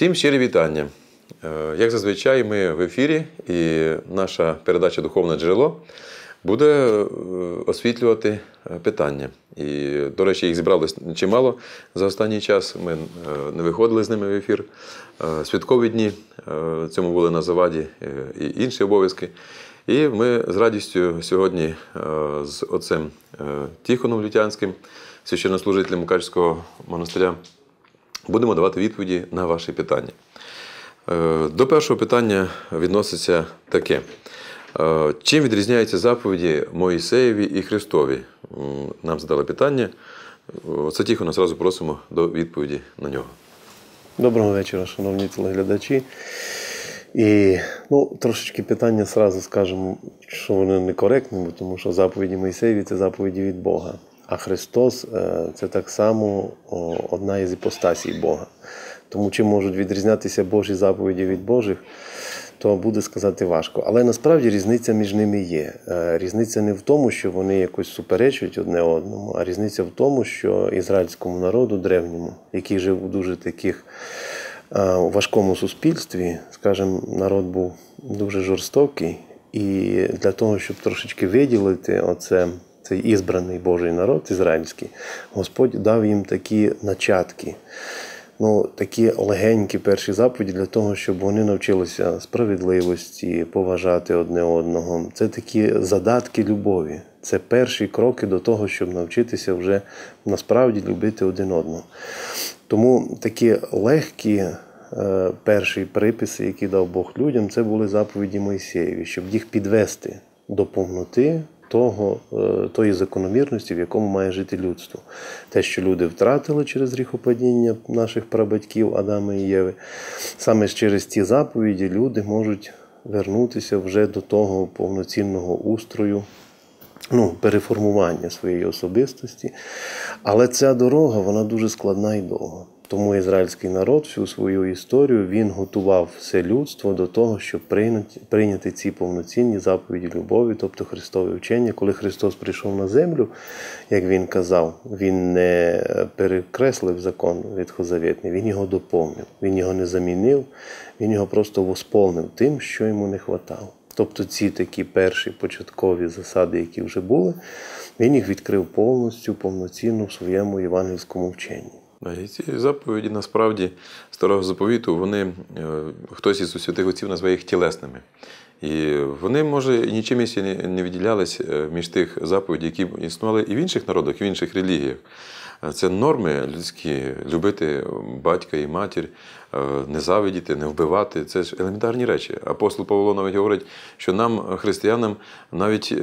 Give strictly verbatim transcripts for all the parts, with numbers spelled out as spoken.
Всім щирі вітання. Як зазвичай, ми в ефірі, і наша передача «Духовне джерело» буде освітлювати питання. І, до речі, їх зібралось чимало за останній час. Ми не виходили з ними в ефір. Святкові дні, цьому були на заваді і інші обов'язки. І ми з радістю сьогодні з отцем Тихоном Лютянським, священнослужителем Мукачівського монастиря, будемо давати відповіді на ваші питання. До першого питання відноситься таке. Чим відрізняються заповіді Моїсеєві і Христові? Нам задали питання. Отця Тихона одразу просимо до відповіді на нього. Доброго вечора, шановні телеглядачі. І ну, трошечки питання одразу скажемо, що вони некоректні, тому що заповіді Моїсеєві – це заповіді від Бога. А Христос – це так само одна із іпостасій Бога. Тому чим можуть відрізнятися Божі заповіді від Божих, то буде сказати важко. Але насправді різниця між ними є. Різниця не в тому, що вони якось суперечують одне одному, а різниця в тому, що ізраїльському народу древньому, який жив у дуже таких у важкому суспільстві, скажімо, народ був дуже жорстокий, і для того, щоб трошечки виділити оце, цей ізбраний Божий народ ізраїльський, Господь дав їм такі начатки, ну, такі легенькі перші заповіді для того, щоб вони навчилися справедливості, поважати одне одного. Це такі задатки любові. Це перші кроки до того, щоб навчитися вже насправді любити один одного. Тому такі легкі е, перші приписи, які дав Бог людям, це були заповіді Мойсеєві, щоб їх підвести до повноти того, е, тої закономірності, в якому має жити людство. Те, що люди втратили через гріхопадіння наших прабатьків Адама і Єви, саме через ті заповіді люди можуть вернутися вже до того повноцінного устрою, ну, переформування своєї особистості. Але ця дорога, вона дуже складна і довга. Тому ізраїльський народ всю свою історію, він готував все людство до того, щоб прийняти, прийняти ці повноцінні заповіді любові, тобто Христове вчення. Коли Христос прийшов на землю, як він казав, він не перекреслив закон ветхозавітний, він його доповнив, він його не замінив, він його просто восполнив тим, що йому не хватало. Тобто ці такі перші початкові засади, які вже були, він їх відкрив повністю, повноцінно в своєму євангельському вченні. І ці заповіді, насправді, Старого Заповіту, вони, хтось із святих отців називає їх тілесними. І вони, може, нічим не відділялись між тих заповідей, які існували і в інших народах, і в інших релігіях. Це норми людські – любити батька і матір, не завидіти, не вбивати – це ж елементарні речі. Апостол Павло навіть говорить, що нам, християнам, навіть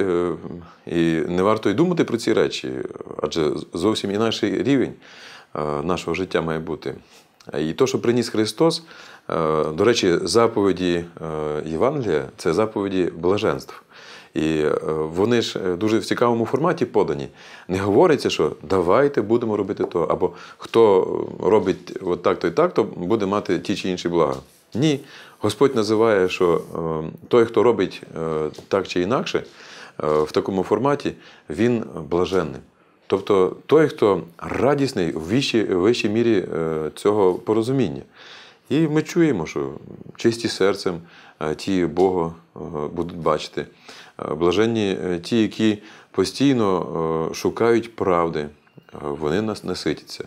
і не варто й думати про ці речі, адже зовсім інакший рівень нашого життя має бути. І те, що приніс Христос, до речі, заповіді Євангелія – це заповіді блаженств. І вони ж дуже в цікавому форматі подані. Не говориться, що давайте будемо робити то, або хто робить от так-то і так-то, буде мати ті чи інші блага. Ні. Господь називає, що той, хто робить так чи інакше, в такому форматі, він блаженний. Тобто той, хто радісний в вищій, в вищій мірі цього порозуміння. І ми чуємо, що чисті серцем ті Бога будуть бачити. Блаженні ті, які постійно шукають правди, вони нас наситяться.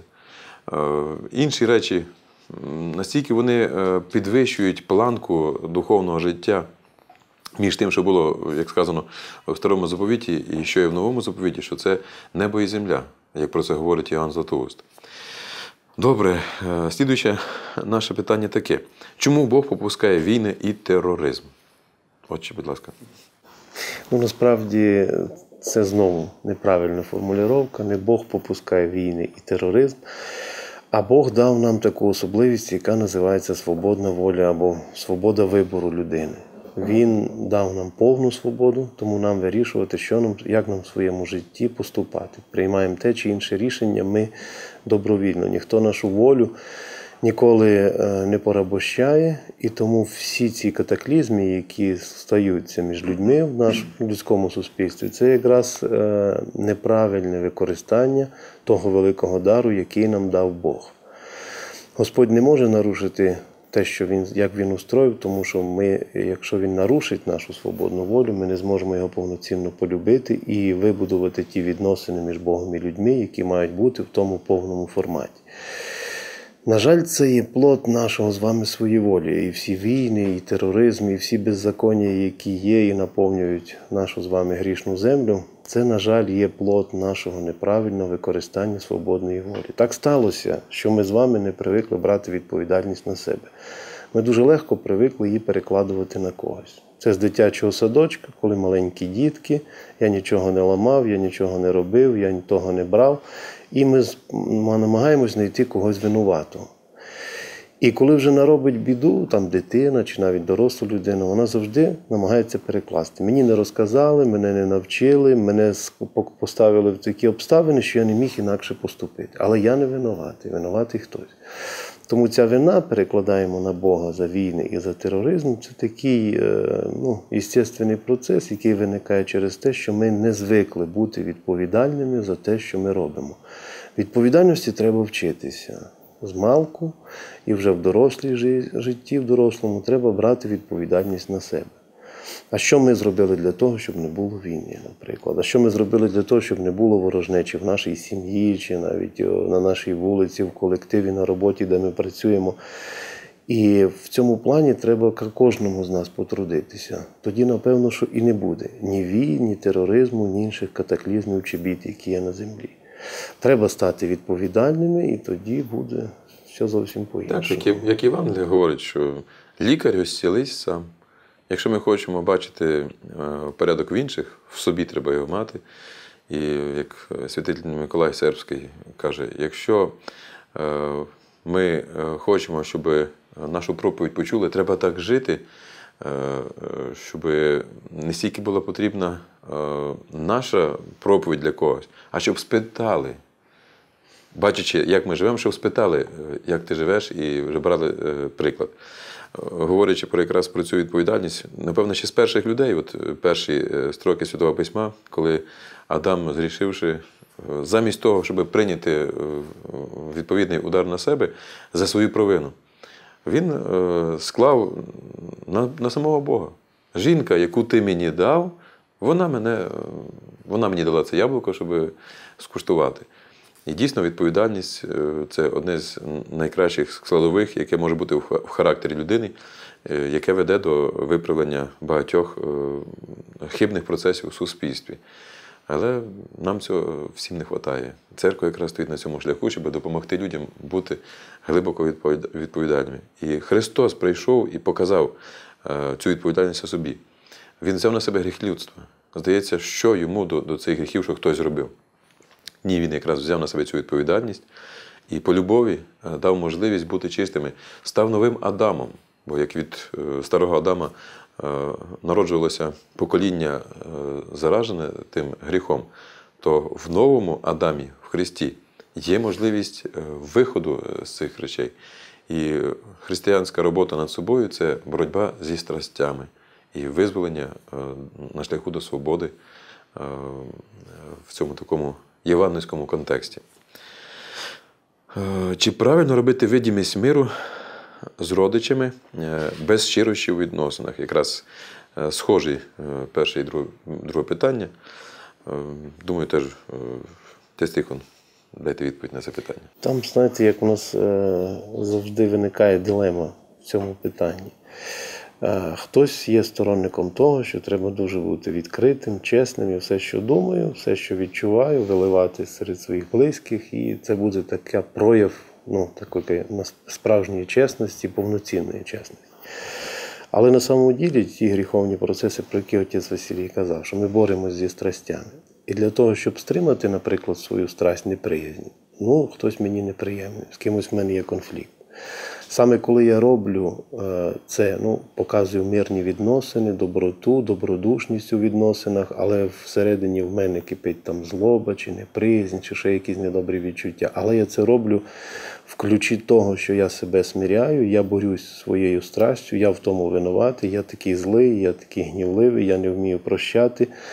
Інші речі, настільки вони підвищують планку духовного життя між тим, що було, як сказано, в Старому Заповіті і що є в Новому Заповіті, що це небо і земля, як про це говорить Іоанн Златоуст. Добре, слідуюче наше питання таке. Чому Бог попускає війни і тероризм? Отче, будь ласка. Ну, насправді, це знову неправильна формулювання. Не Бог попускає війни і тероризм, а Бог дав нам таку особливість, яка називається свободна воля або свобода вибору людини. Він дав нам повну свободу, тому нам вирішувати, що нам, як нам в своєму житті поступати. Приймаємо те чи інше рішення ми добровільно. Ніхто нашу волю ніколи не порабощає, і тому всі ці катаклізми, які стаються між людьми в нашому людському суспільстві, це якраз неправильне використання того великого дару, який нам дав Бог. Господь не може нарушити те, що він, як він устроїв, тому що ми, якщо він нарушить нашу свободну волю, ми не зможемо його повноцінно полюбити і вибудувати ті відносини між Богом і людьми, які мають бути в тому повному форматі. На жаль, це є плод нашого з вами своєволі. І всі війни, і тероризм, і всі беззаконня, які є і наповнюють нашу з вами грішну землю, це, на жаль, є плод нашого неправильного використання свободної волі. Так сталося, що ми з вами не привикли брати відповідальність на себе. Ми дуже легко привикли її перекладувати на когось. Це з дитячого садочка, коли маленькі дітки, я нічого не ламав, я нічого не робив, я того не брав. І ми намагаємось знайти когось винуватого. І коли вже наробить біду, там дитина чи навіть доросла людина, вона завжди намагається перекласти. Мені не розказали, мене не навчили, мене поставили в такі обставини, що я не міг інакше поступити. Але я не винуватий, винуватий хтось. Тому ця вина перекладаємо на Бога за війни і за тероризм. Це такий ну, естественний процес, який виникає через те, що ми не звикли бути відповідальними за те, що ми робимо. Відповідальності треба вчитися. Змалку і вже в дорослій житті, в дорослому, треба брати відповідальність на себе. А що ми зробили для того, щоб не було війни, наприклад? А що ми зробили для того, щоб не було ворожнечі в нашій сім'ї, чи навіть на нашій вулиці, в колективі, на роботі, де ми працюємо? І в цьому плані треба кожному з нас потрудитися. Тоді, напевно, що і не буде ні війн, ні тероризму, ні інших катаклізмів чи бід, які є на землі. Треба стати відповідальними, і тоді буде все зовсім по-іншому. Так, як, як Євангеліє говорить, що лікар озцілись сам. Якщо ми хочемо бачити порядок в інших, в собі треба його мати. І як святитель Миколай Сербський каже, якщо ми хочемо, щоб нашу проповідь почули, треба так жити, щоб не стільки була потрібна наша проповідь для когось, а щоб спитали, бачачи, як ми живемо, щоб спитали, як ти живеш, і вже брали приклад. Говорячи про якраз про цю відповідальність, напевно, ще з перших людей, от перші строки Святого Письма, коли Адам, згрішивши, замість того, щоб прийняти відповідний удар на себе за свою провину, він склав на, на самого Бога. Жінка, яку ти мені дав, вона, мене, вона мені дала це яблуко, щоб скуштувати. І дійсно відповідальність – це одне з найкращих складових, яке може бути в характері людини, яке веде до виправлення багатьох хибних процесів у суспільстві. Але нам цього всім не вистачає. Церква якраз стоїть на цьому шляху, щоб допомогти людям бути глибоко відповідальними. І Христос прийшов і показав цю відповідальність у собі. Він взяв на себе гріх людства. Здається, що йому до, до цих гріхів, що хтось зробив. Ні, він якраз взяв на себе цю відповідальність і по любові дав можливість бути чистими. Став новим Адамом, бо як від старого Адама народжувалося покоління заражене тим гріхом, то в новому Адамі, в Христі, є можливість виходу з цих речей. І християнська робота над собою – це боротьба зі страстями і визволення на шляху до свободи в цьому такому євангельському контексті. Чи правильно робити видимість миру з родичами без щирощі у відносинах? Якраз схожі перше і друге, друге питання. Думаю, теж ти, Тихон, дайте відповідь на це питання. Там, знаєте, як у нас завжди виникає дилема в цьому питанні. Хтось є сторонником того, що треба дуже бути відкритим, чесним, і все, що думаю, все, що відчуваю, виливати серед своїх близьких, і це буде такий прояв ну, такої справжньої чесності, повноцінної чесності. Але на самому ділі ті гріховні процеси, про які отець Василій казав, що ми боремося зі страстями. І для того, щоб стримати, наприклад, свою страсть неприязнь, ну, хтось мені неприємний, з кимось в мене є конфлікт. Саме коли я роблю це, ну, показую мирні відносини, доброту, добродушність у відносинах, але всередині в мене кипить там злоба, чи неприязнь, чи ще якісь недобрі відчуття. Але я це роблю в ключі того, що я себе смиряю, я борюсь зі своєю страстю, я в тому винуватий, я такий злий, я такий гнівливий, я не вмію прощати.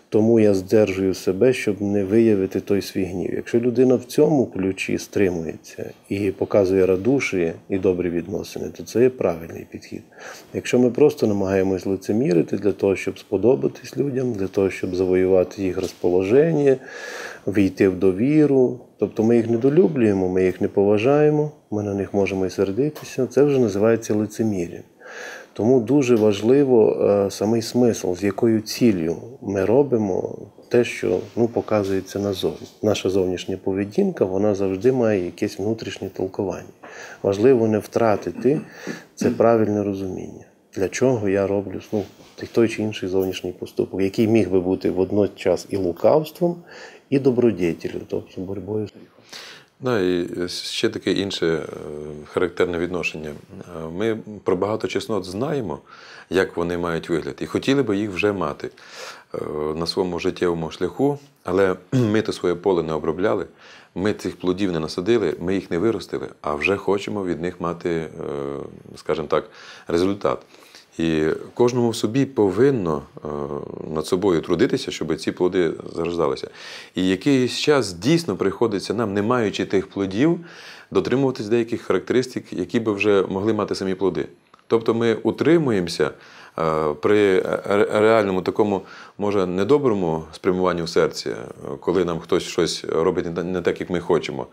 тому я здержую себе, щоб не виявити той свій гнів. Якщо людина в цьому ключі стримується і показує радушие і добрі відносини, то це є правильний підхід. Якщо ми просто намагаємось лицемірити для того, щоб сподобатись людям, для того, щоб завоювати їх розположення, війти в довіру, тобто ми їх недолюблюємо, ми їх не поважаємо, ми на них можемо і сердитися, це вже називається лицемір'ям. Тому дуже важливо е, самий смисл, з якою ціллю ми робимо те, що ну, показується назовні. Наша зовнішня поведінка, вона завжди має якесь внутрішнє толкування. Важливо не втратити це правильне розуміння. Для чого я роблю ну, той чи інший зовнішній поступок, який міг би бути водночас і лукавством, і добродетелю, тобто боротьбою з гріхом. Да, і ще таке інше характерне відношення. Ми про багато чеснот знаємо, як вони мають вигляд, і хотіли би їх вже мати на своєму життєвому шляху, але ми то своє поле не обробляли, ми цих плодів не насадили, ми їх не виростили, а вже хочемо від них мати, скажімо так, результат. І кожному в собі повинно над собою трудитися, щоб ці плоди зарождалися. І якийсь час дійсно приходиться нам, не маючи тих плодів, дотримуватись деяких характеристик, які би вже могли мати самі плоди. Тобто ми утримуємося при реальному такому, може, недоброму спрямуванню в серці, коли нам хтось щось робить не так, як ми хочемо.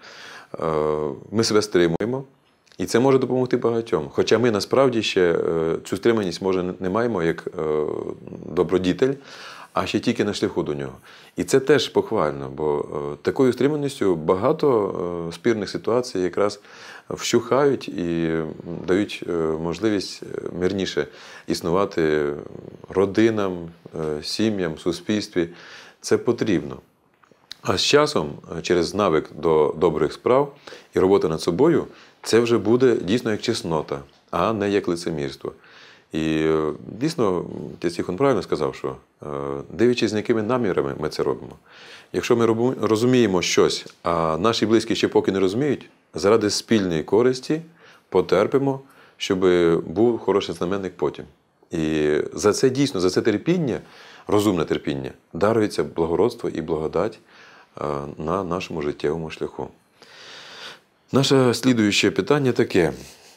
Ми себе стримуємо. І це може допомогти багатьом. Хоча ми насправді ще цю стриманість, може, не маємо як добродітель, а ще тільки на шляху до нього. І це теж похвально, бо такою стриманістю багато спірних ситуацій якраз вщухають і дають можливість мирніше існувати родинам, сім'ям, суспільстві. Це потрібно. А з часом, через навик до добрих справ і роботи над собою, це вже буде дійсно як чеснота, а не як лицемірство. І дійсно, отець Тихон правильно сказав, що дивлячись, з якими намірами ми це робимо. Якщо ми розуміємо щось, а наші близькі ще поки не розуміють, заради спільної користі потерпимо, щоб був хороший знаменник потім. І за це дійсно, за це терпіння, розумне терпіння, дарується благородство і благодать на нашому життєвому шляху. Наше слідуюче питання таке.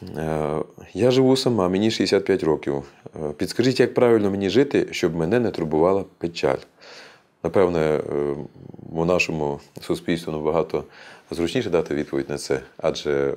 Я живу сама, мені шістдесят п'ять років. Підскажіть, як правильно мені жити, щоб мене не турбувала печаль? Напевне, у нашому суспільстві набагато зручніше дати відповідь на це, адже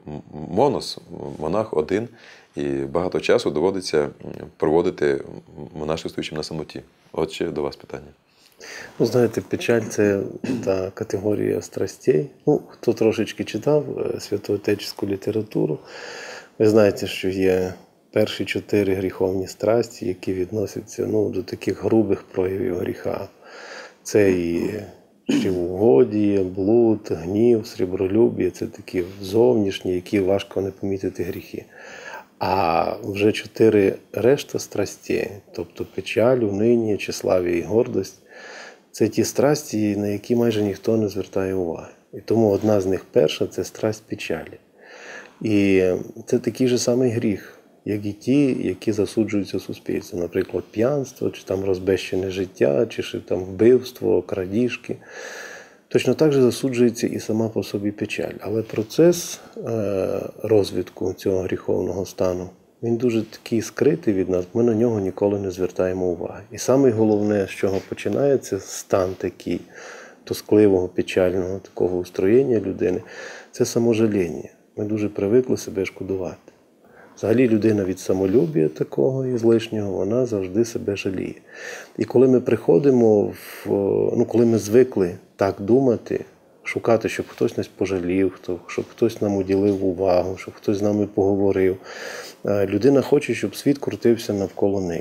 монос, монах один, і багато часу доводиться проводити монашествуючим на самоті. От ще до вас питання. Ну, знаєте, печаль – це та категорія страстей. Ну, хто трошечки читав святоотечеську літературу, ви знаєте, що є перші чотири гріховні страсті, які відносяться ну, до таких грубих проявів гріха. Це і чревоугодія, блуд, гнів, срібролюб'я – це такі зовнішні, які важко не помітити гріхи. А вже чотири решта страстей, тобто печаль, униння, тщеслав'я і гордость, це ті страсті, на які майже ніхто не звертає уваги. І тому одна з них перша – це страсть печалі. І це такий же самий гріх, як і ті, які засуджуються суспільством. Наприклад, п'янство, чи там розбещене життя, чи там вбивство, крадіжки. Точно так же засуджується і сама по собі печаль. Але процес розвитку цього гріховного стану, він дуже такий скритий від нас, ми на нього ніколи не звертаємо уваги. І саме головне, з чого починається стан такий тоскливого, печального такого устроєння людини, це саможаління. Ми дуже привикли себе шкодувати. Взагалі людина від самолюбія такого і злишнього, вона завжди себе жаліє. І коли ми приходимо, в, ну, коли ми звикли так думати, шукати, щоб хтось нас пожалів, щоб хтось нам уділив увагу, щоб хтось з нами поговорив, людина хоче, щоб світ крутився навколо неї.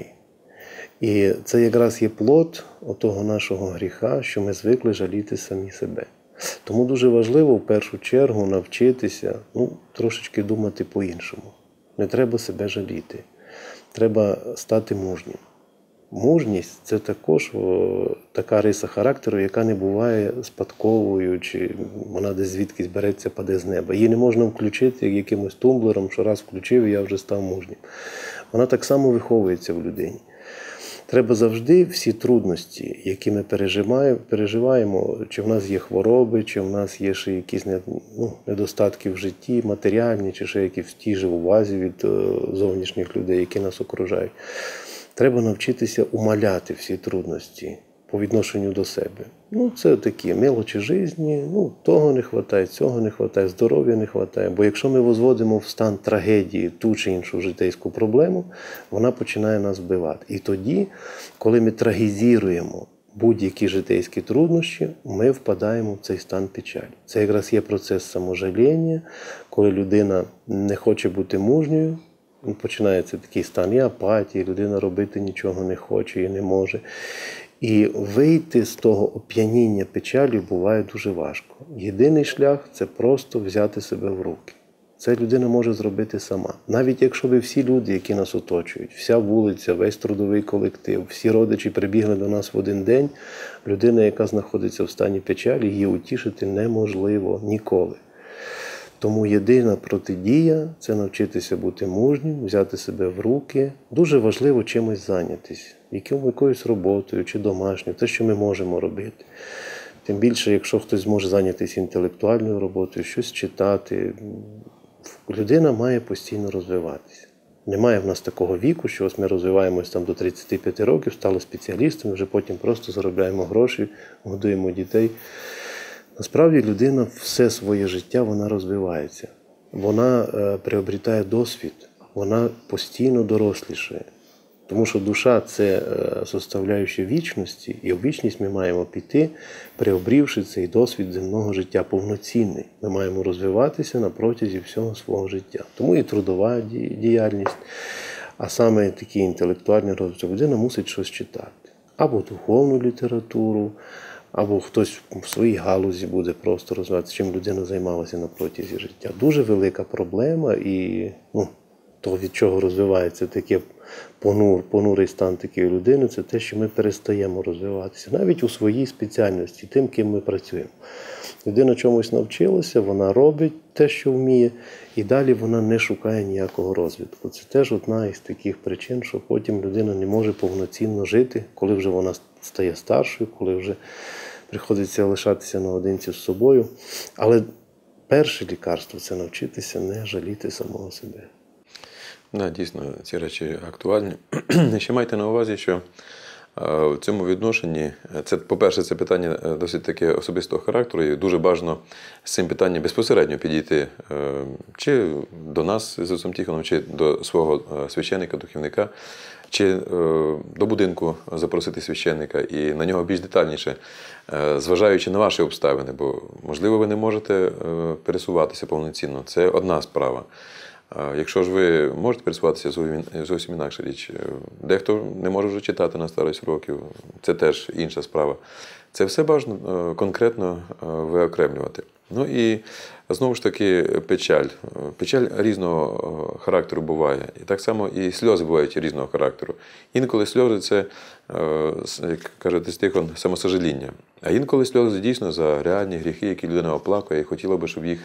І це якраз є плод отого нашого гріха, що ми звикли жаліти самі себе. Тому дуже важливо в першу чергу навчитися ну, трошечки думати по-іншому. Не треба себе жаліти. Треба стати мужнім. Мужність – це також о, така риса характеру, яка не буває спадковою, чи вона десь звідкись береться, паде з неба. Її не можна включити як якимось тумблером, що раз включив, і я вже став мужнім. Вона так само виховується в людині. Треба завжди всі трудності, які ми переживаємо, переживаємо, чи в нас є хвороби, чи в нас є ще якісь ну, недостатки в житті, матеріальні, чи ще якісь в тій же увазі від зовнішніх людей, які нас окружають. Треба навчитися умаляти всі трудності по відношенню до себе. Ну, це такі мелочі житті, ну, того не вистачає, цього не вистачає, здоров'я не вистачає. Бо якщо ми возводимо в стан трагедії ту чи іншу житейську проблему, вона починає нас вбивати. І тоді, коли ми трагізуємо будь-які житейські труднощі, ми впадаємо в цей стан печалі. Це якраз є процес саможаління, коли людина не хоче бути мужньою, починається такий стан і апатії, людина робити нічого не хоче і не може. І вийти з того оп'яніння печалі буває дуже важко. Єдиний шлях – це просто взяти себе в руки. Це людина може зробити сама. Навіть якщо ви всі люди, які нас оточують, вся вулиця, весь трудовий колектив, всі родичі прибігли до нас в один день, людина, яка знаходиться в стані печалі, її утішити неможливо ніколи. Тому єдина протидія – це навчитися бути мужнім, взяти себе в руки. Дуже важливо чимось зайнятися, якоюсь роботою чи домашньою, те, що ми можемо робити. Тим більше, якщо хтось зможе зайнятися інтелектуальною роботою, щось читати, людина має постійно розвиватися. Немає в нас такого віку, що ось ми розвиваємось там до тридцяти п'яти років, стали спеціалістами, вже потім просто заробляємо гроші, годуємо дітей. Насправді людина все своє життя вона розвивається. Вона е, приобретає досвід, вона постійно дорослішає. Тому що душа – це е, составляюча вічності, і в вічність ми маємо піти, приобрівши цей досвід земного життя повноцінний. Ми маємо розвиватися на протязі всього свого життя. Тому і трудова діяльність, а саме такі інтелектуальні розвиток, людина мусить щось читати. Або духовну літературу, або хтось в своїй галузі буде просто розвиватися, чим людина займалася на протязі життя. Дуже велика проблема і ну, то, від чого розвивається таке понур, понурий стан такої людини, це те, що ми перестаємо розвиватися. Навіть у своїй спеціальності, тим, ким ми працюємо. Людина чомусь навчилася, вона робить те, що вміє, і далі вона не шукає ніякого розвитку. Це теж одна із таких причин, що потім людина не може повноцінно жити, коли вже вона стає старшою, коли вже приходиться лишатися наодинці з собою. Але перше лікарство – це навчитися не жаліти самого себе. Да, дійсно, ці речі актуальні. Ще майте на увазі, що в цьому відношенні, це, по-перше, це питання досить таке особистого характеру, і дуже бажано з цим питанням безпосередньо підійти чи до нас з отцом Тихоном, чи до свого священника, духовника, чи до будинку запросити священника і на нього більш детальніше, зважаючи на ваші обставини, бо, можливо, ви не можете пересуватися повноцінно. Це одна справа. Якщо ж ви можете пересуватися, зовсім інакша річ. Дехто не може вже читати на старість років, це теж інша справа. Це все бажано конкретно виокремлювати. Ну і знову ж таки печаль. Печаль різного характеру буває. І так само і сльози бувають різного характеру. Інколи сльози – це, як каже отець Тихон, самосожаління. А інколи сльози дійсно за реальні гріхи, які людина оплакує, і хотіла би, щоб їх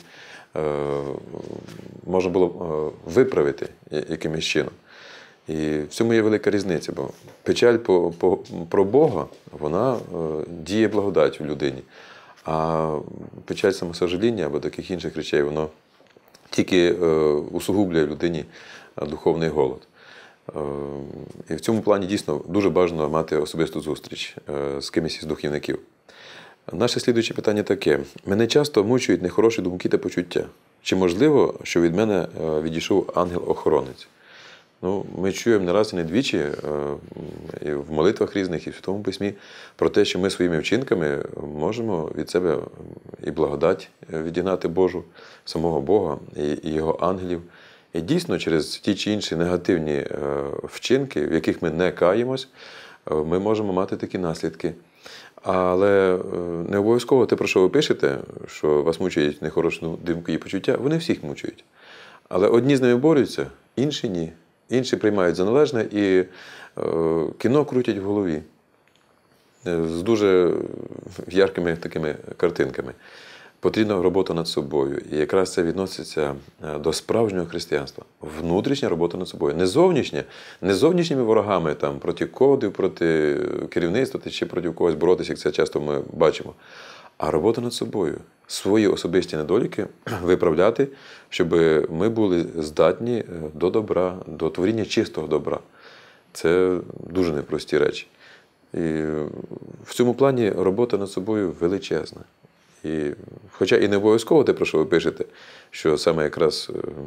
можна було виправити якимось чином. І в цьому є велика різниця, бо печаль по, по, про Бога, вона діє благодать в людині. А печаль самосожаління або таких інших речей, воно тільки усугублює людині духовний голод. І в цьому плані дійсно дуже бажано мати особисту зустріч з кимось із духовників. Наше слідуюче питання таке. Мене часто мучують нехороші думки та почуття. Чи можливо, що від мене відійшов ангел-охоронець? Ну, ми чуємо не раз і не двічі і в молитвах різних, і в Святому Письмі про те, що ми своїми вчинками можемо від себе і благодать відігнати Божу, самого Бога і Його ангелів. І дійсно через ті чи інші негативні вчинки, в яких ми не каємось, ми можемо мати такі наслідки. Але не обов'язково те, про що ви пишете, що вас мучують нехороші думки і почуття, вони всіх мучують. Але одні з ними борються, інші ні. Інші приймають за належне і е, кіно крутять в голові з дуже яркими такими картинками. потрібна робота над собою. І якраз це відноситься до справжнього християнства. Внутрішня робота над собою. Не зовнішня, не зовнішніми ворогами, там, проти кодів, проти керівництва чи проти когось боротися, як це часто ми бачимо. А робота над собою. Свої особисті недоліки виправляти, щоб ми були здатні до добра, до творіння чистого добра. Це дуже непрості речі. І в цьому плані робота над собою величезна. І, хоча і не обов'язково те, про що ви пишете, що саме якраз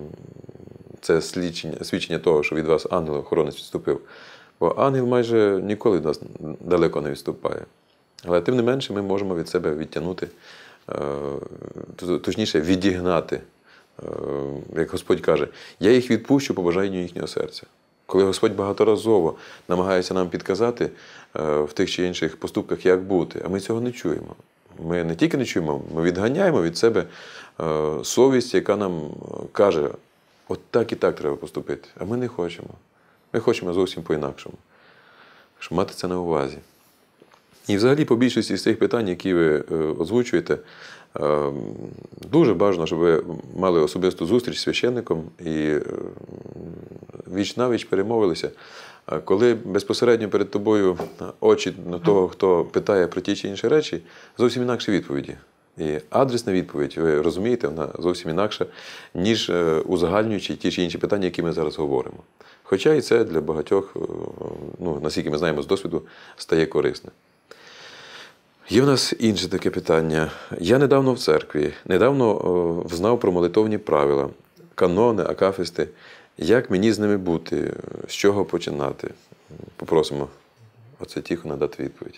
це свідчення, свідчення того, що від вас ангел-охоронець відступив. Бо ангел майже ніколи від нас далеко не відступає. Але тим не менше ми можемо від себе відтягнути, точніше відігнати. Як Господь каже, я їх відпущу по бажанню їхнього серця. Коли Господь багаторазово намагається нам підказати в тих чи інших поступках, як бути, а ми цього не чуємо. Ми не тільки не чуємо, ми відганяємо від себе совість, яка нам каже, от так і так треба поступити. А ми не хочемо. Ми хочемо зовсім по-інакшому. Щоб мати це на увазі. І взагалі по більшості з цих питань, які ви озвучуєте, дуже бажано, щоб ви мали особисту зустріч з священником і віч-навіч перемовилися. Коли безпосередньо перед тобою очі того, хто питає про ті чи інші речі, зовсім інакші відповіді. І адресна відповідь, ви розумієте, вона зовсім інакша, ніж узагальнюючи ті чи інші питання, які ми зараз говоримо. Хоча і це для багатьох, ну, наскільки ми знаємо з досвіду, стає корисним. Є в нас інше таке питання. Я недавно в церкві, недавно знав про молитовні правила, канони, акафисти. Як мені з ними бути? З чого починати? Попросимо оце Тихо надати відповідь.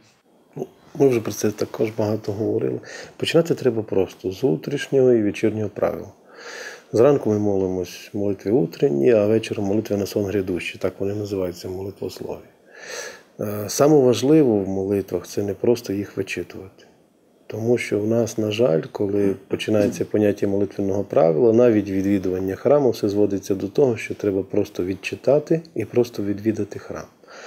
Ми вже про це також багато говорили. Починати треба просто з утрішнього і вечірнього правил. Зранку ми молимось молитві утренні, а вечором молитві на сон грядущий. Так вони називаються в молитвослові. Саме важливе в молитвах – це не просто їх вичитувати. Тому що в нас, на жаль, коли починається поняття молитвенного правила, навіть відвідування храму все зводиться до того, що треба просто відчитати і просто відвідати храм.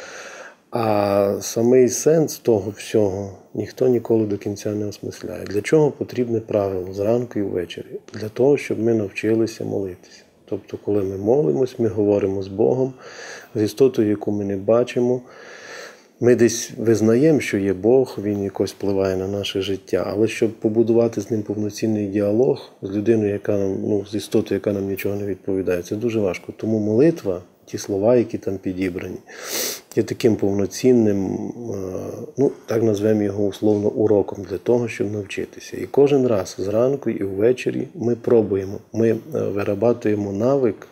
А самий сенс того всього ніхто ніколи до кінця не осмисляє. Для чого потрібне правило зранку і ввечері? Для того, щоб ми навчилися молитися. Тобто, коли ми молимось, ми говоримо з Богом, з істотою, яку ми не бачимо. Ми десь визнаємо, що є Бог, Він якось впливає на наше життя, але щоб побудувати з ним повноцінний діалог з людиною, яка нам, ну, з істотою, яка нам нічого не відповідає, це дуже важко. Тому молитва, ті слова, які там підібрані, є таким повноцінним, ну, так назвемо його условно, уроком для того, щоб навчитися. І кожен раз зранку і ввечері ми пробуємо, ми вирабатуємо навик,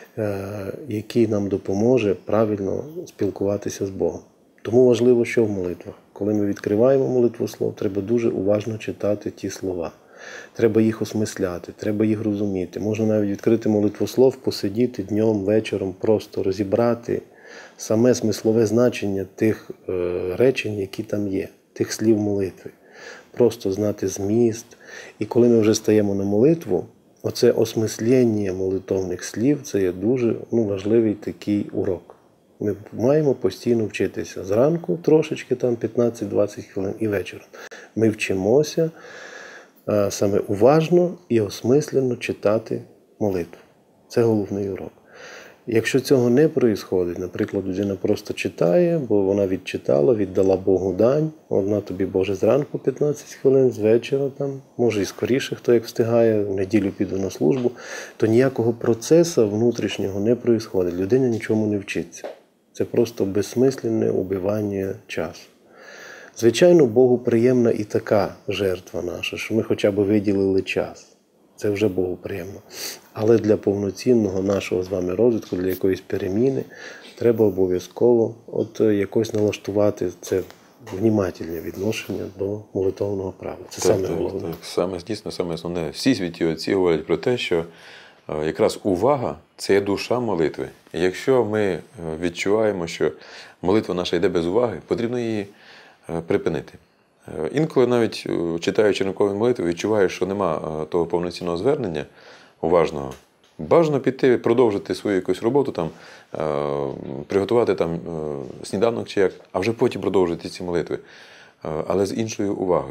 який нам допоможе правильно спілкуватися з Богом. Тому важливо, що в молитвах. Коли ми відкриваємо молитву слов, треба дуже уважно читати ті слова. Треба їх осмисляти, треба їх розуміти. Можна навіть відкрити молитву слов, посидіти днем, вечором, просто розібрати саме смислове значення тих е, речень, які там є, тих слів молитви. Просто знати зміст. І коли ми вже стаємо на молитву, оце осмислення молитовних слів – це є дуже, ну, важливий такий урок. Ми маємо постійно вчитися. Зранку трошечки, там п'ятнадцять-двадцять хвилин, і вечором. Ми вчимося а, саме уважно і осмислено читати молитву. Це головний урок. Якщо цього не відбувається, наприклад, людина просто читає, бо вона відчитала, віддала Богу дань, вона тобі, Боже, зранку п'ятнадцять хвилин, з вечора, там, може і скоріше, хто як встигає, в неділю піду на службу, то ніякого процесу внутрішнього не відбувається. Людина нічому не вчиться. Це просто безсмисленне убивання часу. Звичайно, Богу приємна і така жертва наша, що ми хоча б виділили час. Це вже Богу приємно. Але для повноцінного нашого з вами розвитку, для якоїсь переміни, треба обов'язково от якось налаштувати це внімательне відношення до молитовного права. Це так, саме головне. Так, саме, дійсно, саме основне. Всі святі отці говорять про те, що якраз увага – це є душа молитви. І якщо ми відчуваємо, що молитва наша йде без уваги, потрібно її припинити. Інколи навіть читаючи ранкові молитви, відчуваєш, що нема того повноцінного звернення уважного. Бажано піти, продовжити свою якусь роботу, там, приготувати там, сніданок чи як, а вже потім продовжити ці молитви, але з іншою увагою.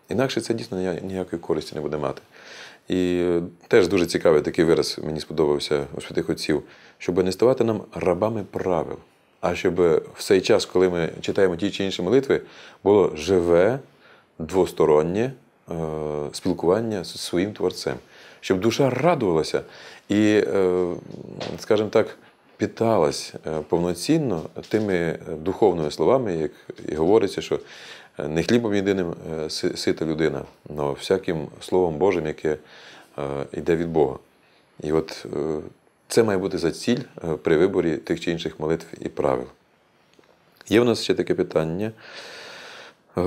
Інакше це дійсно нія- ніякої користі не буде мати. І е, теж дуже цікавий такий вираз мені сподобався у святих отців, щоб не ставати нам рабами правил, а щоб в цей час, коли ми читаємо ті чи інші молитви, було живе, двостороннє е, спілкування з своїм Творцем. Щоб душа радувалася і, е, скажімо так, питалась е, повноцінно тими духовними словами, як і говориться, що не хлібом єдиним е, си- сита людина, але всяким Словом Божим, яке е, йде від Бога. І от е, це має бути за ціль е, при виборі тих чи інших молитв і правил. Є в нас ще таке питання. Е,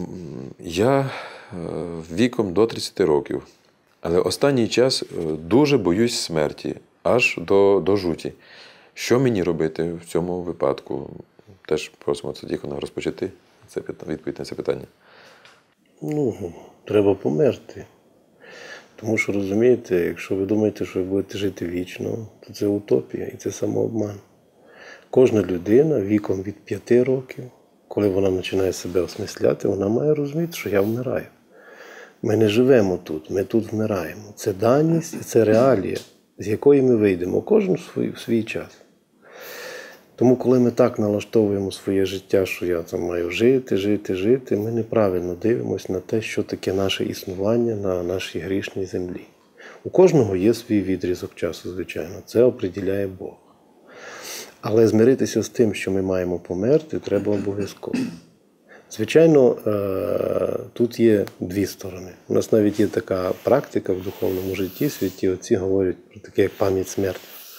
Я е, віком до тридцяти років, але останній час е, дуже боюсь смерті, аж до, до жуті. Що мені робити в цьому випадку? Теж просимо Отця розпочати це питання, відповідь на це питання. Ну, треба померти. Тому що, розумієте, якщо ви думаєте, що ви будете жити вічно, то це утопія і це самообман. Кожна людина віком від п'яти років, коли вона починає себе осмисляти, вона має розуміти, що я вмираю. Ми не живемо тут, ми тут вмираємо. Це даність і це реалія, з якої ми вийдемо, кожен в свій, в свій час. Тому, коли ми так налаштовуємо своє життя, що я там маю жити, жити, жити, ми неправильно дивимося на те, що таке наше існування на нашій грішній землі. У кожного є свій відрізок часу, звичайно, це определяє Бог. Але змиритися з тим, що ми маємо померти, треба обов'язково. Звичайно, тут є дві сторони. У нас навіть є така практика в духовному житті, святі отці говорять про таке, як пам'ять смерті.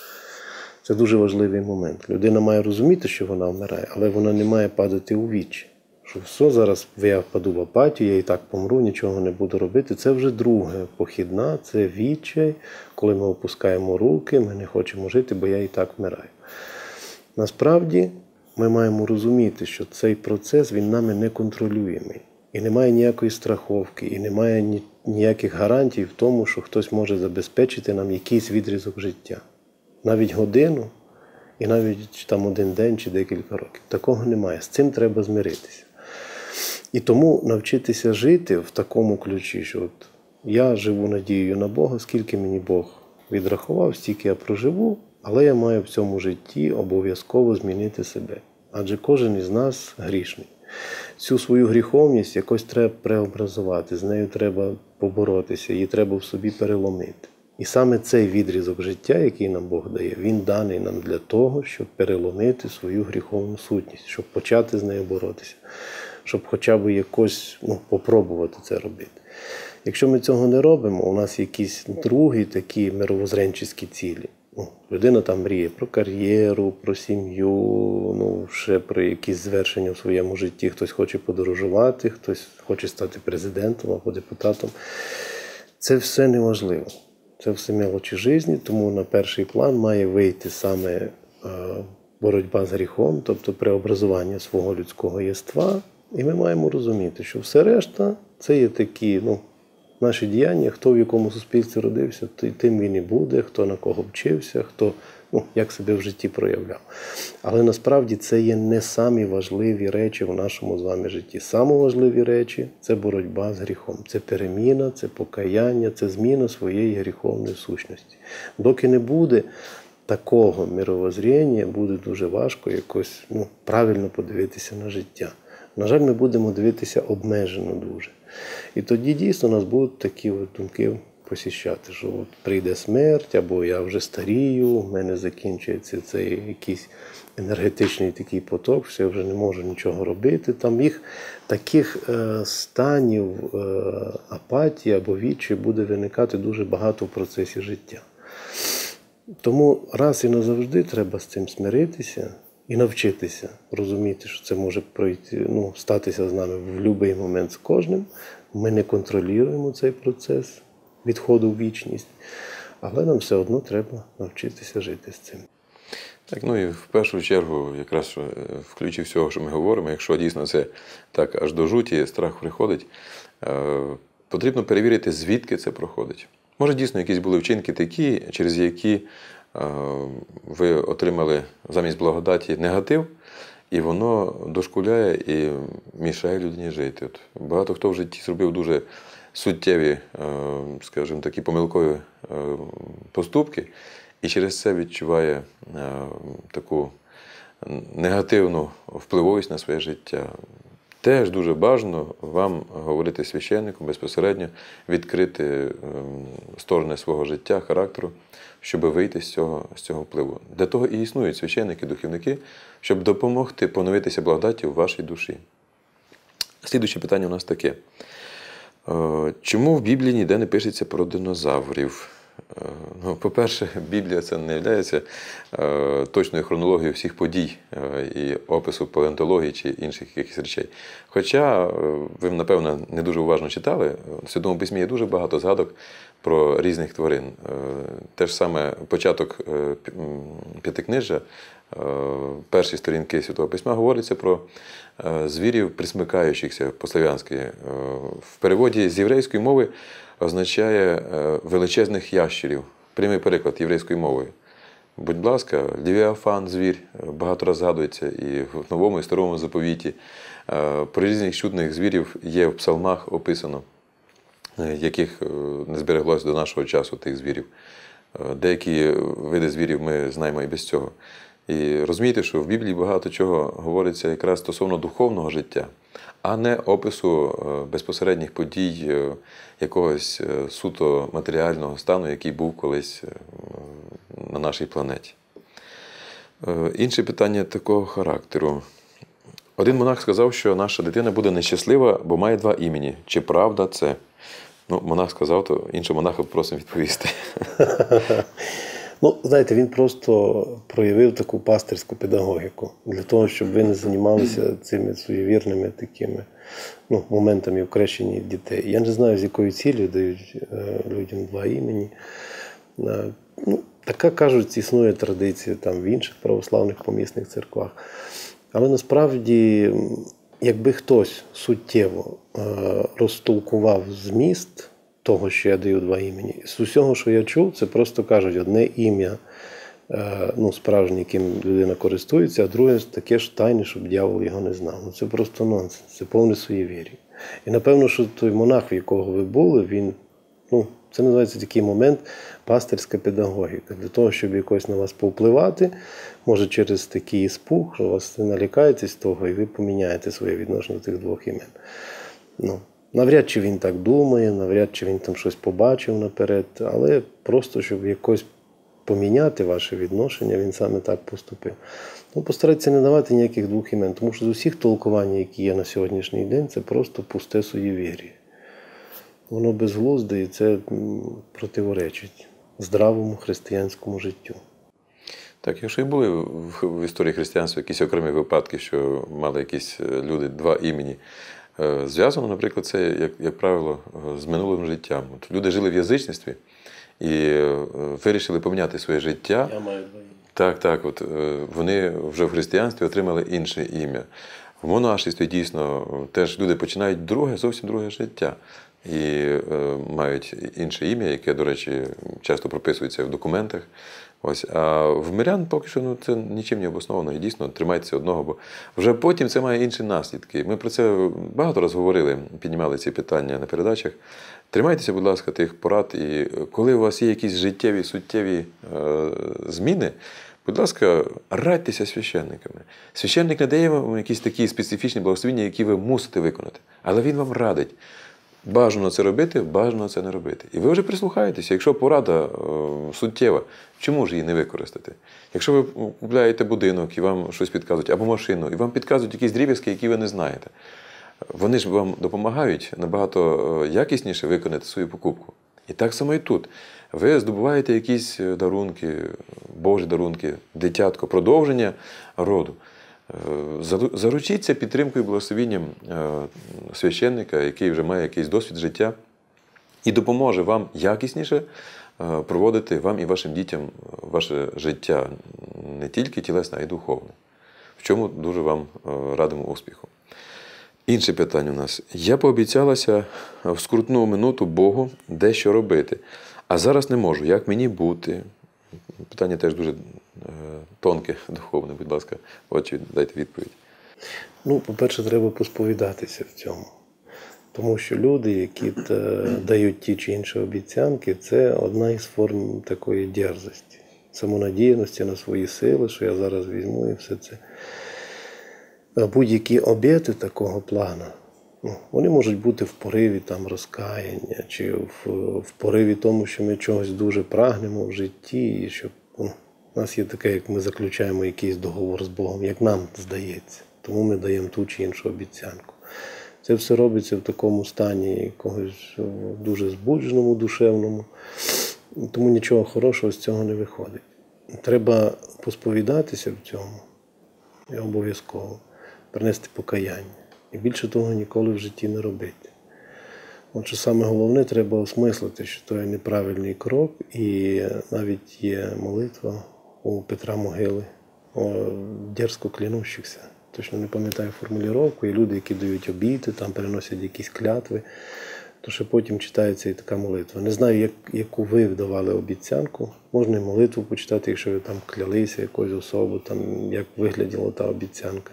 Це дуже важливий момент. Людина має розуміти, що вона вмирає, але вона не має падати у відчай. Що все, зараз я впаду в апатію, я і так помру, нічого не буду робити. Це вже друге похідна, це відчай, коли ми опускаємо руки, ми не хочемо жити, бо я і так вмираю. Насправді, ми маємо розуміти, що цей процес, він нами не контролюємий. І немає ніякої страховки, і немає ніяких гарантій в тому, що хтось може забезпечити нам якийсь відрізок життя. Навіть годину, і навіть там один день чи декілька років. Такого немає. З цим треба змиритися. І тому навчитися жити в такому ключі, що от я живу надією на Бога, скільки мені Бог відрахував, стільки я проживу, але я маю в цьому житті обов'язково змінити себе. Адже кожен із нас грішний. Цю свою гріховність якось треба преобразувати, з нею треба поборотися, її треба в собі переломити. І саме цей відрізок життя, який нам Бог дає, він даний нам для того, щоб переломити свою гріховну сутність, щоб почати з нею боротися, щоб хоча б якось ну, попробувати це робити. Якщо ми цього не робимо, у нас якісь другі такі мировоззренчі цілі. Ну, людина там мріє про кар'єру, про сім'ю, ну, ще про якісь звершення в своєму житті. Хтось хоче подорожувати, хтось хоче стати президентом або депутатом. Це все неважливо. Це все мелочі житті, тому на перший план має вийти саме е, боротьба з гріхом, тобто преобразування свого людського єства. І ми маємо розуміти, що все решта – це є такі ну, наші діяння, хто в якому суспільстві родився, тим він і буде, хто на кого вчився, хто ну, як себе в житті проявляв. Але насправді це є не самі важливі речі в нашому з вами житті. Самі важливі речі – це боротьба з гріхом. Це переміна, це покаяння, це зміна своєї гріховної сущності. Доки не буде такого мировоззріння, буде дуже важко якось ну, правильно подивитися на життя. На жаль, ми будемо дивитися обмежено дуже. І тоді дійсно нас будуть такі от думки посіщати, що от прийде смерть, або я вже старію, в мене закінчується цей якийсь енергетичний такий поток, все, я вже не можу нічого робити. Там їх таких е, станів е, апатії або відчаю буде виникати дуже багато в процесі життя. Тому раз і назавжди треба з цим смиритися і навчитися розуміти, що це може пройти, ну, статися з нами в будь-який момент з кожним. Ми не контролюємо цей процес відходу в вічність, але нам все одно треба навчитися жити з цим. Так, ну і в першу чергу, якраз в ключі всього, що ми говоримо, якщо дійсно це так аж до жуті, страх приходить, потрібно перевірити, звідки це проходить. Може, дійсно, якісь були вчинки такі, через які ви отримали замість благодаті негатив, І воно дошкуляє і мішає людині жити. От багато хто в житті зробив дуже суттєві, скажімо, такі помилкові поступки, і через це відчуває таку негативну впливовість на своє життя. Теж дуже бажано вам говорити священнику безпосередньо, відкрити сторони свого життя, характеру, щоб вийти з цього, з цього впливу. Для того і існують священники, духовники, щоб допомогти поновитися благодаті в вашій душі. Слідуюче питання у нас таке. Чому в Біблії ніде не пишеться про динозаврів? Ну, по-перше, Біблія це не є точною хронологією всіх подій і опису палеонтології чи інших якихось речей. Хоча ви, напевно, не дуже уважно читали, в Святому Письмі є дуже багато згадок про різних тварин. Те ж саме початок П'ятикнижжя, перші сторінки Святого Письма говориться про звірів, присмикаючихся по-слав'янськи. В переводі з єврейської мови означає величезних ящерів. Прямий переклад єврейською мовою. Будь ласка, Левіафан, звір, багато раз згадується і в Новому, і Старому заповіті. Про різних чудних звірів є в псалмах описано, яких не збереглося до нашого часу тих звірів. Деякі види звірів ми знаємо і без цього. І розумієте, що в Біблії багато чого говориться якраз стосовно духовного життя, а не опису безпосередніх подій якогось суто матеріального стану, який був колись на нашій планеті. Інше питання такого характеру. Один монах сказав, що наша дитина буде нещаслива, бо має два імені. Чи правда це? Ну, монах сказав, то іншого монаха просимо відповісти. Ну, знаєте, він просто проявив таку пастирську педагогіку для того, щоб ви не займалися цими суєвірними такими ну, моментами в крещенні дітей. Я не знаю, з якою цілею дають е, людям два імені. Е, ну, така, кажуть, існує традиція там в інших православних помісних церквах. Але насправді, якби хтось суттєво е, розтолкував зміст того, що я даю два імені. З усього, що я чув, це просто кажуть одне ім'я, ну, справжнє, яким людина користується, а друге таке ж тайне, щоб диявол його не знав. Ну, це просто нонсенс, це повне суєвір'я. І напевно, що той монах, в якого ви були, він, ну, це називається такий момент пастирська педагогіка. Для того, щоб якось на вас повпливати, може через такий іспух, що вас не налякаєтесь того, і ви поміняєте своє відношення до тих двох імен. Ну, навряд чи він так думає, навряд чи він там щось побачив наперед, але просто, щоб якось поміняти ваше відношення, він саме так поступив. Ну, постарайтеся не давати ніяких двох імен, тому що з усіх толкувань, які є на сьогоднішній день, це просто пусте суєвір'я. Воно безглузде і це противоречить здравому християнському життю. Так, якщо і були в історії християнства якісь окремі випадки, що мали якісь люди два імені, зв'язано, наприклад, це, як, як правило, з минулим життям. От люди жили в язичництві і вирішили поміняти своє життя. Я маю два ім'я. Так, так. От вони вже в християнстві отримали інше ім'я. В монашестві дійсно теж люди починають друге, зовсім друге життя. І е, мають інше ім'я, яке, до речі, часто прописується в документах. Ось. А в мирян поки що ну, це нічим не обосновано. І дійсно тримайтеся одного, бо вже потім це має інші наслідки. Ми про це багато разів говорили, піднімали ці питання на передачах. Тримайтеся, будь ласка, тих порад. І коли у вас є якісь життєві, суттєві е, зміни, будь ласка, радьтеся священниками. Священник не дає вам якісь такі специфічні благословення, які ви мусите виконати. Але він вам радить. Бажано це робити, бажано це не робити. І ви вже прислухаєтеся, якщо порада е, суттєва, чому ж її не використати? Якщо ви купляєте будинок і вам щось підказують, або машину, і вам підказують якісь дріб'язки, які ви не знаєте, вони ж вам допомагають набагато якісніше виконати свою покупку. І так само і тут. Ви здобуваєте якісь дарунки, Божі дарунки, дитятко, продовження роду. Заручіться підтримкою і благословенням священника, який вже має якийсь досвід життя, і допоможе вам якісніше проводити вам і вашим дітям ваше життя, не тільки тілесне, а й духовне. В чому дуже вам радимо успіху. Інше питання у нас. Я пообіцялася в скрутну минуту Богу дещо робити, а зараз не можу. Як мені бути? Питання теж дуже тонке, духовне, будь ласка, отче, дайте відповідь. Ну, по-перше, треба посповідатися в цьому. Тому що люди, які дають ті чи інші обіцянки, це одна із форм такої дерзості, самонадіяності на свої сили, що я зараз візьму і все це. Будь-які обіти такого плану, ну, вони можуть бути в пориві там, розкаяння, чи в, в пориві тому, що ми чогось дуже прагнемо в житті, і що ну, у нас є таке, як ми заключаємо якийсь договор з Богом, як нам здається. Тому ми даємо ту чи іншу обіцянку. Це все робиться в такому стані якогось дуже збудженому, душевному. Тому нічого хорошого з цього не виходить. Треба посповідатися в цьому і обов'язково принести покаяння. І більше того ніколи в житті не робити. От що саме головне, треба осмислити, що то є неправильний крок. І навіть є молитва у Петра Могили, о дерзко клянущихся. Точно не пам'ятаю формулювання, і люди, які дають обіти, там переносять якісь клятви, то ще потім читається і така молитва. Не знаю, як, яку ви вдавали обіцянку. Можна і молитву почитати, якщо ви там клялися якоюсь особу, там, як вигляділа та обіцянка.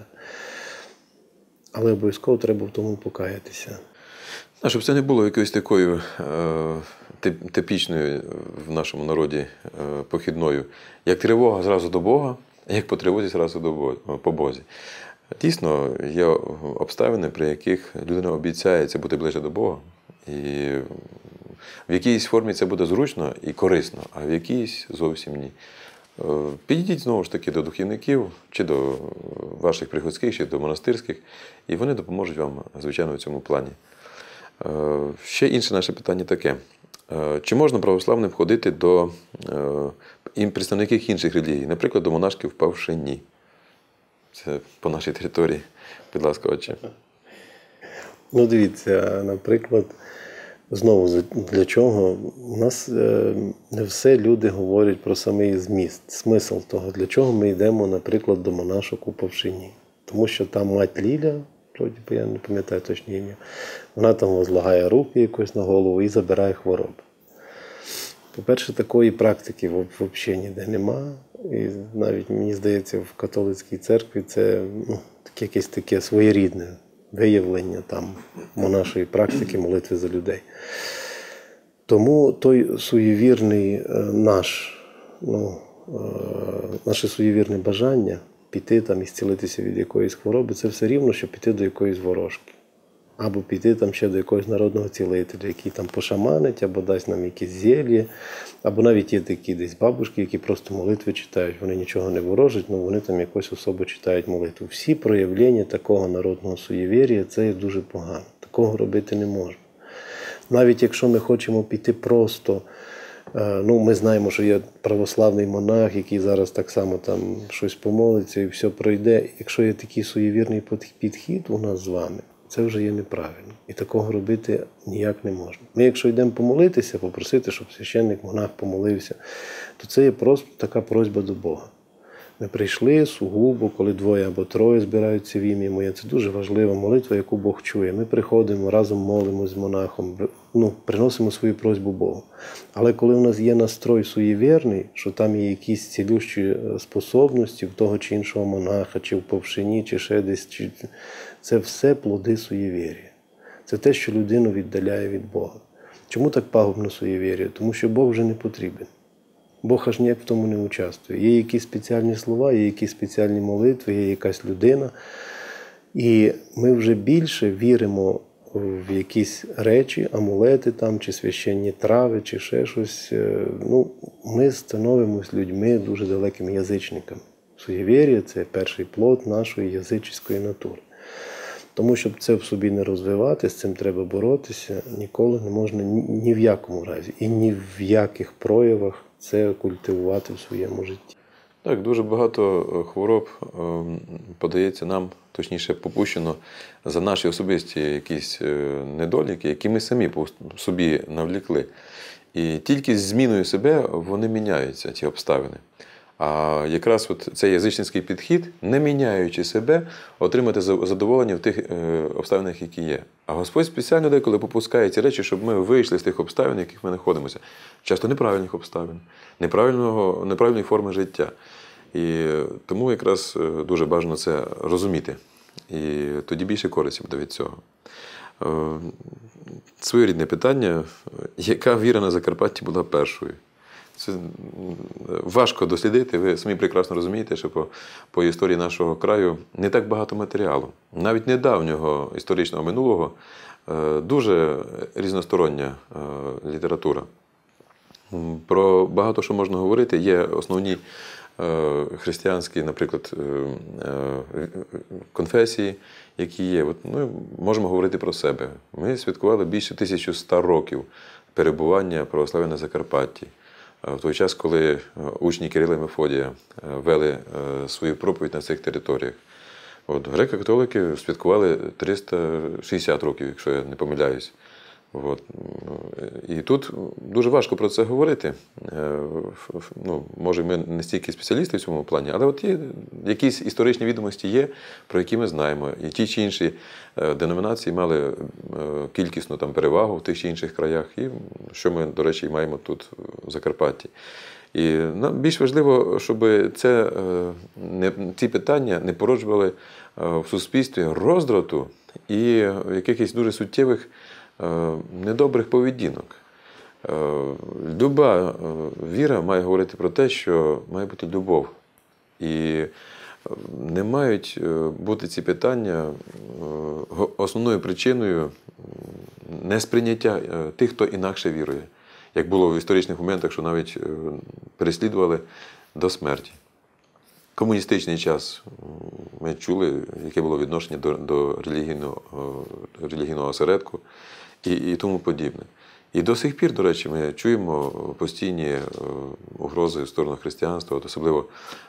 Але обов'язково треба в тому покаятися. А щоб це не було якоюсь такою е, типічною в нашому народі е, похідною, як тривога зразу до Бога, як по тривозі зразу до Бога, по Бозі. Дійсно, є обставини, при яких людина обіцяється бути ближче до Бога. І в якійсь формі це буде зручно і корисно, а в якійсь зовсім ні. Підійдіть знову ж таки до духовників, чи до ваших приходських, чи до монастирських, і вони допоможуть вам, звичайно, в цьому плані. Ще інше наше питання таке. Чи можна православним входити до представників інших релігій, наприклад, до монашків в Павшині? Це по нашій території. Будь ласка, отче. Ну, дивіться, наприклад, знову, для чого? У нас не все люди говорять про самий зміст, смисл того, для чого ми йдемо, наприклад, до монашок у Павшині. Тому що там мать Ліля, вроді, я не пам'ятаю точне ім'я, вона там возлагає руки якось на голову і забирає хвороби. По-перше, такої практики взагалі ніде нема. І навіть, мені здається, в католицькій церкві це ну, якесь таке своєрідне виявлення там монашої практики молитви за людей. Тому той суєвірний наш, ну, наше суєвірне бажання піти там і зцілитися від якоїсь хвороби, це все рівно, що піти до якоїсь ворожки. Або піти там ще до якогось народного цілителя, який там пошаманить, або дасть нам якісь зелья, або навіть є такі десь бабушки, які просто молитви читають, вони нічого не ворожать, але вони там якось особо читають молитву. Всі проявлення такого народного суєвір'я – це є дуже погано. Такого робити не можна. Навіть якщо ми хочемо піти просто, ну ми знаємо, що є православний монах, який зараз так само там щось помолиться і все пройде. Якщо є такий суєвірний підхід у нас з вами, це вже є неправильно. І такого робити ніяк не можна. Ми, якщо йдемо помолитися, попросити, щоб священник, монах помолився, то це є просто така просьба до Бога. Ми прийшли сугубо, коли двоє або троє збираються в ім'я моє. Це дуже важлива молитва, яку Бог чує. Ми приходимо, разом молимося з монахом, ну, приносимо свою просьбу Богу. Але коли в нас є настрой суєвірний, що там є якісь цілющі способності в того чи іншого монаха, чи в Павшині, чи ще десь, чи... це все плоди суєвір'я. Це те, що людину віддаляє від Бога. Чому так пагубно суєвір'я? Тому що Бог вже не потрібен. Бог аж ніяк в тому не участвує. Є якісь спеціальні слова, є якісь спеціальні молитви, є якась людина. І ми вже більше віримо в якісь речі, амулети там, чи священні трави, чи ще щось. Ну, ми становимось людьми дуже далекими язичниками. Суєвір'я – це перший плод нашої язичницької натури. Тому, щоб це в собі не розвивати, з цим треба боротися, ніколи не можна ні в якому разі і ні в яких проявах це культивувати в своєму житті. Так, дуже багато хвороб подається нам, точніше попущено за наші особисті якісь недоліки, які ми самі по собі навлікли. І тільки з зміною себе вони міняються, ці обставини. А якраз от цей язичницький підхід, не міняючи себе, отримати задоволення в тих обставинах, які є. А Господь спеціально деколи попускає ці речі, щоб ми вийшли з тих обставин, в яких ми знаходимося. Часто неправильних обставин, неправильного, неправильної форми життя. І тому якраз дуже бажано це розуміти. І тоді більше користі буде від цього. Своєрідне питання, яка віра на Закарпатті була першою? Це важко дослідити, ви самі прекрасно розумієте, що по, по історії нашого краю не так багато матеріалу. Навіть недавнього історичного минулого дуже різностороння література. Про багато що можна говорити, є основні християнські, наприклад, конфесії, які є. От ми можемо говорити про себе. Ми святкували більше тисячі ста років перебування православ'я на Закарпатті. В той час, коли учні Кирила і Мефодія вели свою проповідь на цих територіях. От, греко-католики святкували триста шістдесят років, якщо я не помиляюсь. От. І тут дуже важко про це говорити. Ну, може, ми не стільки спеціалісти в цьому плані, але от є якісь історичні відомості є, про які ми знаємо. І ті чи інші деномінації мали кількісну там перевагу в тих чи інших краях, і що ми, до речі, маємо тут в Закарпатті. І нам більш важливо, щоб це, не, ці питання не породжували в суспільстві роздрату і якихось дуже суттєвих недобрих поведінок. Люба віра має говорити про те, що має бути любов. І не мають бути ці питання основною причиною несприйняття тих, хто інакше вірує. Як було в історичних моментах, що навіть переслідували до смерті. Комуністичний час ми чули, яке було відношення до, до релігійного, релігійного осередку і, і тому подібне. І до сих пір, до речі, ми чуємо постійні угрози в сторону християнства, от особливо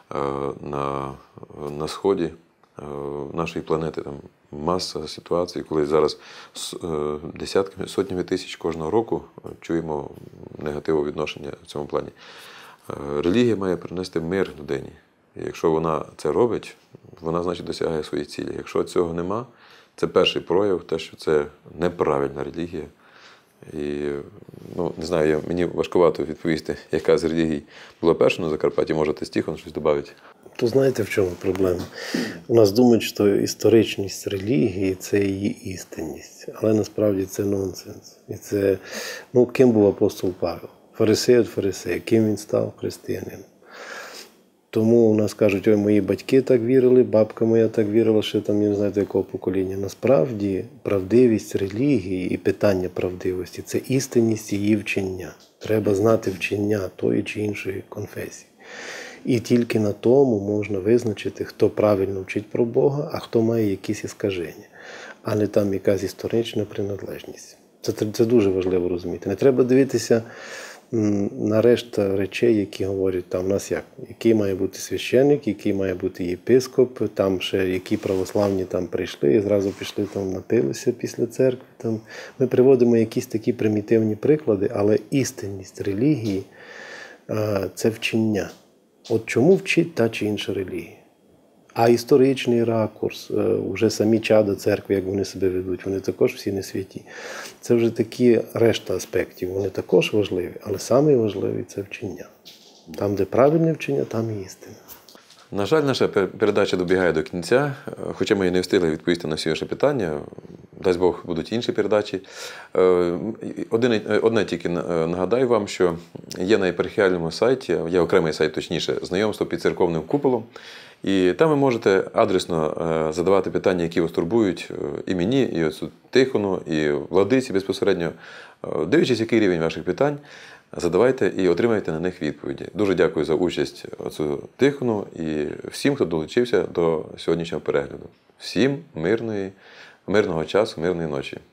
на, на сході нашої планети. Там маса ситуацій, коли зараз десятками, сотнями тисяч кожного року чуємо негативне відношення в цьому плані. Релігія має принести мир людині. І якщо вона це робить, вона, значить, досягає своєї цілі. Якщо цього нема, це перший прояв, те, що це неправильна релігія. І, ну, не знаю, мені важкувато відповісти, яка з релігій була перша на Закарпатті. Може, ти Тихон щось додати? То знаєте, в чому проблема? У нас думають, що історичність релігії – це її істинність. Але насправді це нонсенс. І це, ну, ким був апостол Павел? Фарисей від фарисея. Ким він став? Християнином. Тому у нас кажуть, ой, мої батьки так вірили, бабка моя так вірила, що там, я не знаю, до якого покоління. Насправді, правдивість релігії і питання правдивості – це істинність її вчення. Треба знати вчення тої чи іншої конфесії. І тільки на тому можна визначити, хто правильно вчить про Бога, а хто має якісь іскаження, а не там якась історична приналежність. Це, це дуже важливо розуміти. Не треба дивитися на решта речей, які говорять, там у нас як, який має бути священник, який має бути єпископ, там ще які православні там прийшли і зразу пішли там напилися після церкви. Там. Ми приводимо якісь такі примітивні приклади, але істинність релігії – це вчення. От чому вчить та чи інша релігія? А історичний ракурс, вже самі чада церкви, як вони себе ведуть, вони також всі не святі. Це вже такі решта аспектів, вони також важливі, але найважливіший – це вчення. Там, де правильне вчення, там і істина. На жаль, наша передача добігає до кінця, хоча ми і не встигли відповісти на всі ваші питання. Дасть Бог, будуть інші передачі. Одне, одне тільки нагадаю вам, що є на єпархіальному сайті, є окремий сайт, точніше, знайомство під церковним куполом. І там ви можете адресно задавати питання, які вас турбують і мені, і отцу Тихону, і владиці безпосередньо. Дивлячись, який рівень ваших питань, задавайте і отримайте на них відповіді. Дуже дякую за участь отцу Тихону і всім, хто долучився до сьогоднішнього перегляду. Всім мирної, мирного часу, мирної ночі.